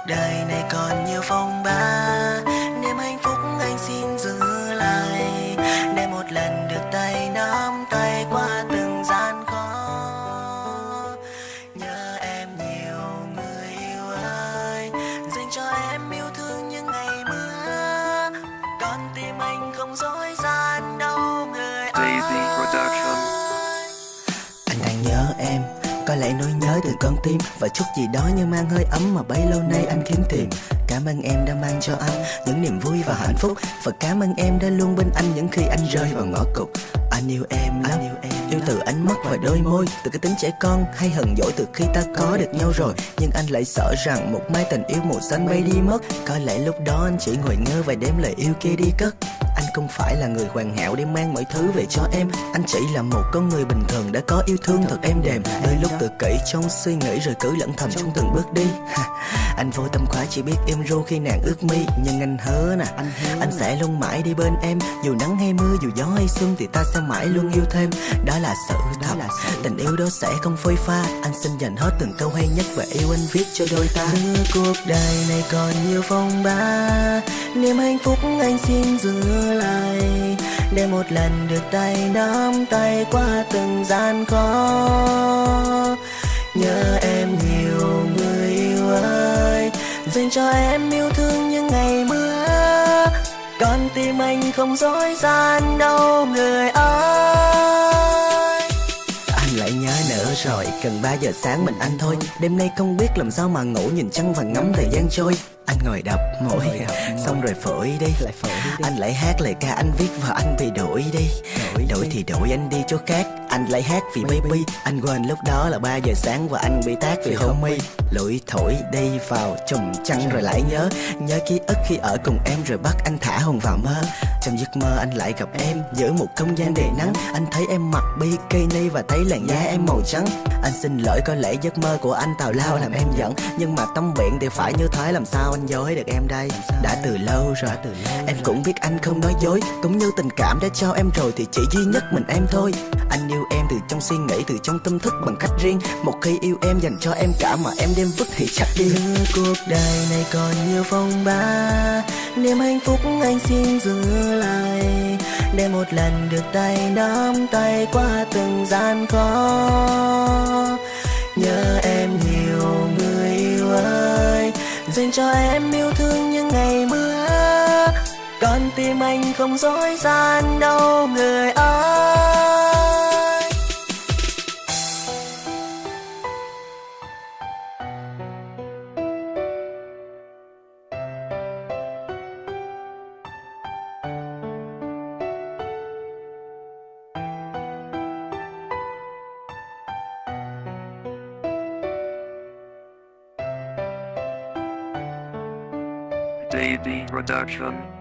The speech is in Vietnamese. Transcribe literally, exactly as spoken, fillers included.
đời này còn nhiều phong ba, niềm hạnh phúc anh xin giữ lại, để một lần được tay nắm tay qua từng gian khó. Nhớ em nhiều người yêu ơi, dành cho em yêu thương những ngày mưa, con tim anh không dối gian đâu người ơi. Anh đang nhớ em, có lẽ nỗi nhớ từ con tim và chút gì đó như mang hơi ấm mà bấy lâu nay anh kiếm tìm. Cảm ơn em đã mang cho anh những niềm vui và hạnh phúc, và cảm ơn em đã luôn bên anh những khi anh rơi vào ngõ cụt. Anh yêu em lắm, yêu, em yêu từ ánh mắt và đôi môi, từ cái tính trẻ con hay hờn dỗi từ khi ta có được nhau rồi. Nhưng anh lại sợ rằng một mai tình yêu màu xanh bay đi mất. Có lẽ lúc đó anh chỉ ngồi ngơ và đếm lời yêu kia đi cất. Anh không phải là người hoàn hảo để mang mọi thứ về cho em, anh chỉ là một con người bình thường đã có yêu thương thật êm đềm. Đôi lúc tự kỷ trong suy nghĩ rồi cứ lẫn thầm trong từng bước đi. Anh vô tâm quá chỉ biết im ru khi nàng ướt mi, nhưng anh hứa nè, anh, anh sẽ luôn mãi đi bên em. Dù nắng hay mưa, dù gió hay xuân thì ta sẽ mãi luôn yêu thêm. Đó là sự thật, tình yêu đó sẽ không phôi pha. Anh xin dành hết từng câu hay nhất và yêu anh viết cho đôi ta. Giữa cuộc đời này còn nhiều phong ba, niềm hạnh phúc anh xin giữ lại, để một lần được tay nắm tay qua từng gian khó. Nhớ em nhiều người yêu ơi, dành cho em yêu thương những ngày mưa, con tim anh không dối gian đâu người ơi. Anh lại nhớ nữa rồi, gần ba giờ sáng mình anh thôi. Đêm nay không biết làm sao mà ngủ, nhìn trăng và ngắm thời gian trôi. Anh ngồi đập môi, xong rồi phổi đi. Anh lại hát lời ca anh viết và anh bị đuổi đi. Đuổi thì đuổi anh đi chỗ khác, anh lại hát vì baby. Anh quên lúc đó là ba giờ sáng và anh bị tát vì homie. Lủi thổi đi vào chùm trăng rồi lại nhớ, nhớ ký ức khi ở cùng em rồi bắt anh thả hồn vào mơ. Trong giấc mơ anh lại gặp em giữa một không gian đầy nắng. Anh thấy em mặc bikini và thấy làn da em màu trắng. Anh xin lỗi, có lẽ giấc mơ của anh tào lao làm em giận, nhưng mà tâm biện thì phải như thế, làm sao anh dối được em đây. Đã từ lâu rồi em cũng biết anh không nói dối, cũng như tình cảm đã cho em rồi thì chỉ duy nhất mình em thôi. Anh yêu em từ trong suy nghĩ, từ trong tâm thức bằng cách riêng. Một khi yêu em dành cho em cả mà em đem vứt thì chắc đi. Giữa cuộc đời này còn nhiều phong ba, niềm hạnh phúc anh xin giữ lại, để một lần được tay nắm tay qua từng gian khó. Nhớ em nhiều người yêu ơi, dành cho em yêu thương những ngày mưa, con tim anh không dối gian đâu người ơi. Davey Production.